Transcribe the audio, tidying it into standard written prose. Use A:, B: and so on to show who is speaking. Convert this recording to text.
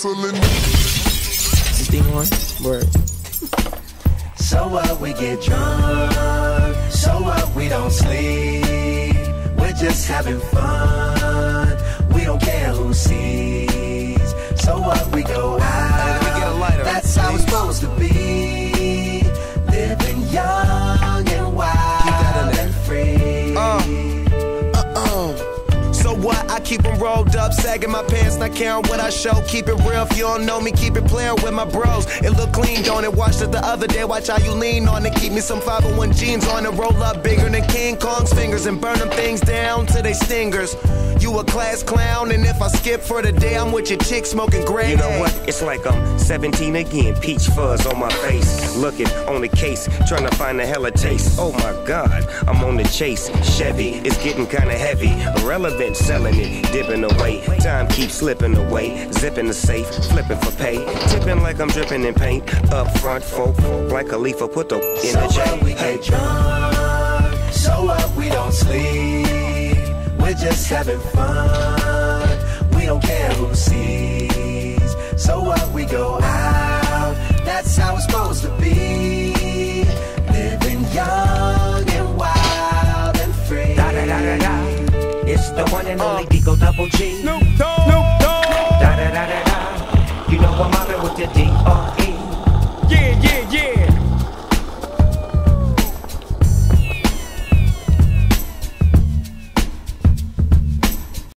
A: hustling.
B: This thing on? Word.
C: So what, we get drunk. So what, we don't sleep. We're just having fun. We don't care who sees. So what, we go out. That's how it's supposed to be. Living young and wild and free.
D: So what? I keep them rolled up, sagging my pants, not caring what I show. Keep it real, if you don't know me, keep it playing with my bros. It look clean, don't it? Watched it the other day, watch how you lean on it. Keep me some 501 jeans on and roll up bigger than King Kong's fingers and burn them things down to they stingers. You a class clown, and if I skip for the day, I'm with your chick smoking gray.
E: You know what? It's like I'm 17 again, peach fuzz on my face. Looking on the case, trying to find a hella taste. Oh my God, I'm on the chase. Chevy, it's getting kinda heavy. Irrelevant, selling it, dipping away. Time keeps slipping away. Zipping the safe, flipping for pay. Tipping like I'm dripping in paint. Up front, folk, like a leaf, put the in
C: so
E: the J.
C: What, we get drunk. So what, we don't sleep. We're just having fun. We don't care who sees. So what, we go out. That's how it's supposed to be. Living young and wild and free.
F: Da da da da da. It's the one and only Digo Double G.
D: Snoop Dogg. Snoop Dogg.
F: Da da da da da. You know I'm mobbing with the D.O.